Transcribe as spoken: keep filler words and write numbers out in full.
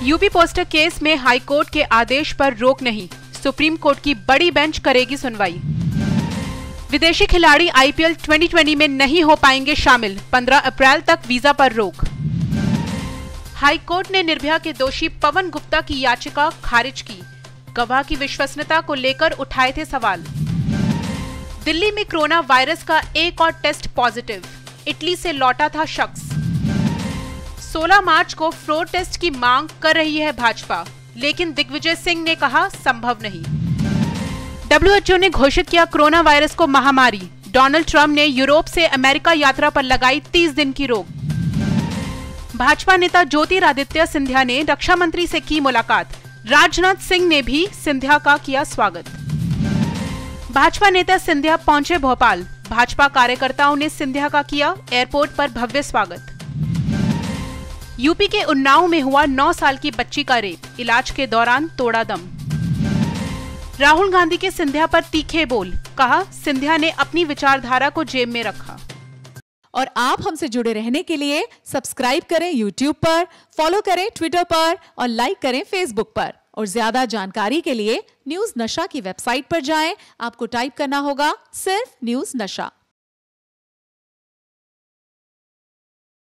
UP poster case में high court के आदेश पर रोक नहीं, सुप्रीम कोर्ट की बड़ी बेंच करेगी सुनवाई। विदेशी खिलाड़ी आईपीएल ट्वेंटी ट्वेंटी में नहीं हो पाएंगे शामिल, पंद्रह अप्रैल तक वीजा पर रोक। हाईकोर्ट ने निर्भया के दोषी पवन गुप्ता की याचिका खारिज की, गवाह की विश्वसनीयता को लेकर उठाए थे सवाल। दिल्ली में कोरोना वायरस का एक और टेस्ट पॉजिटिव, इटली से लौटा था शख्स। सोलह मार्च को फ्लोर टेस्ट की मांग कर रही है भाजपा, लेकिन दिग्विजय सिंह ने कहा संभव नहीं। डब्ल्यूएचओ ने घोषित किया कोरोना वायरस को महामारी, डोनाल्ड ट्रंप ने यूरोप से अमेरिका यात्रा पर लगाई तीस दिन की रोक। भाजपा नेता ज्योतिरादित्य सिंधिया ने रक्षा मंत्री से की मुलाकात, राजनाथ सिंह ने भी सिंधिया का किया स्वागत। भाजपा नेता सिंधिया पहुंचे भोपाल, भाजपा कार्यकर्ताओं ने सिंधिया का किया एयरपोर्ट पर भव्य स्वागत। यूपी के उन्नाव में हुआ नौ साल की बच्ची का रेप, इलाज के दौरान तोड़ा दम। राहुल गांधी के सिंधिया पर तीखे बोल, कहा सिंधिया ने अपनी विचारधारा को जेब में रखा। और आप हमसे जुड़े रहने के लिए सब्सक्राइब करें यूट्यूब पर, फॉलो करें ट्विटर पर और लाइक करें फेसबुक पर। और ज्यादा जानकारी के लिए न्यूज नशा की वेबसाइट पर जाएं। आपको टाइप करना होगा सिर्फ न्यूज नशा।